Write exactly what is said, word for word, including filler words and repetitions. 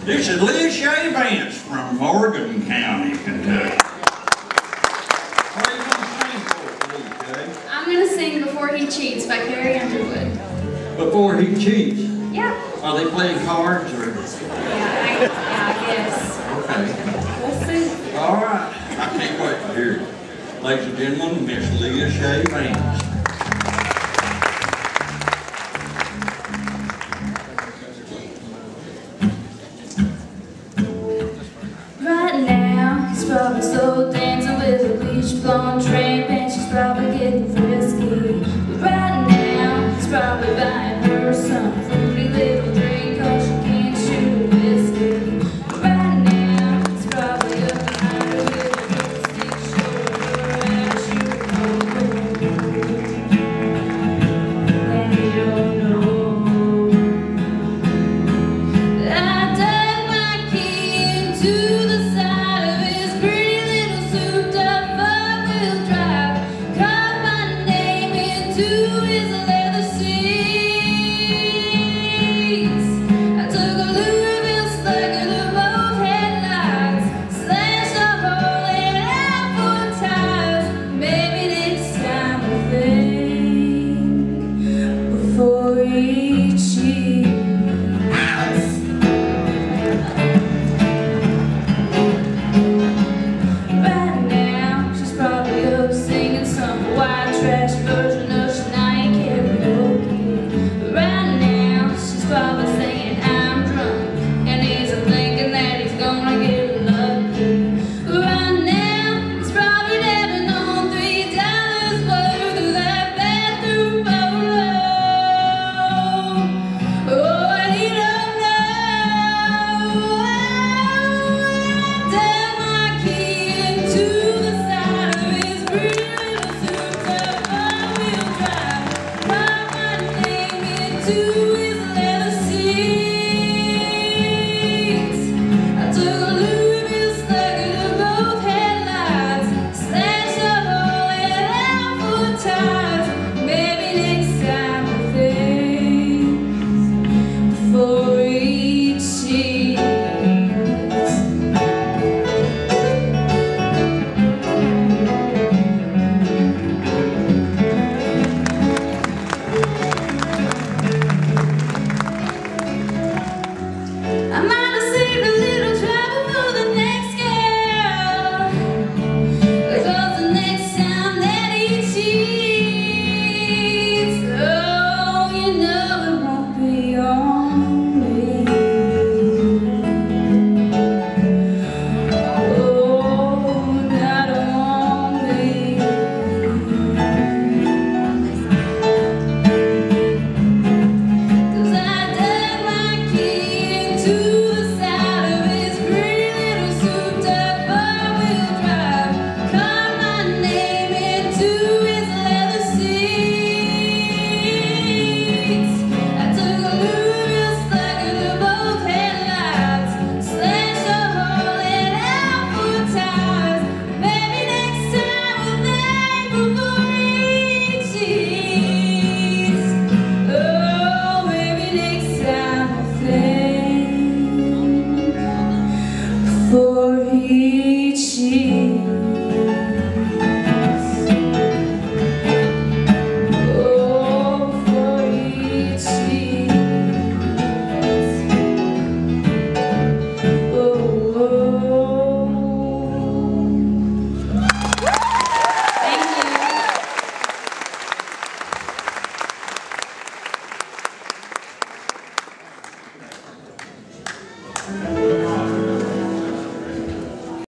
This is Leahshea Vance from Morgan County, Kentucky. What are you going to sing for us, Leahshea? I'm going to sing Before He Cheats by Carrie Underwood. Before He Cheats? Yeah. Are they playing cards or? Yeah, I, yeah, I guess. Okay. We'll see. All right. I can't wait to hear it. Ladies and gentlemen, Miss Leahshea Vance.